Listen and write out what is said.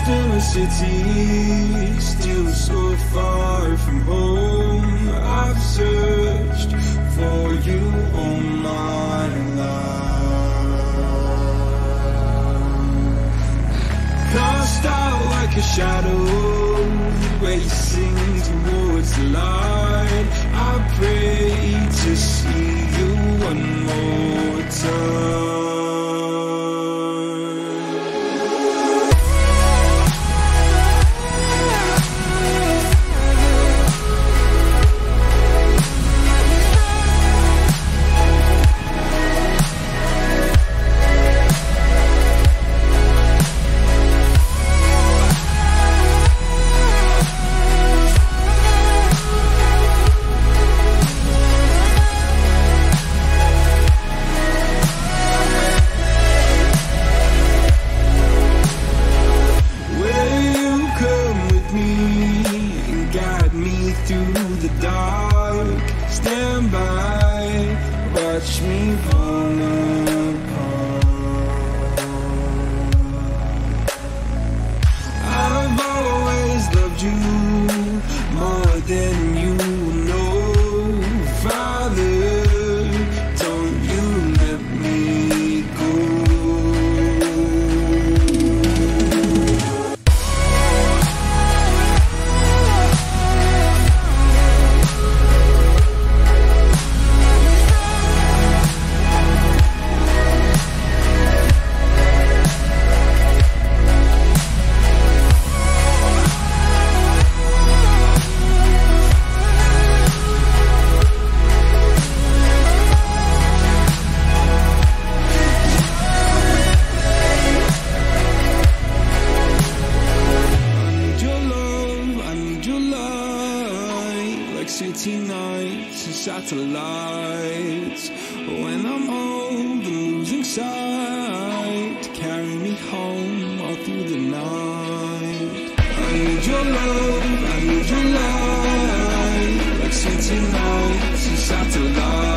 in a city, still so far from home. I've searched for you all my life. Cast out like a shadow, racing towards the light. I pray to see you one more time. Through the dark, stand by, watch me fall apart. I've always loved you more than you know. Father, don't you let me go. City nights and satellites. When I'm old and losing sight, carry me home all through the night. I need your love, I need your light. Like city nights and satellites.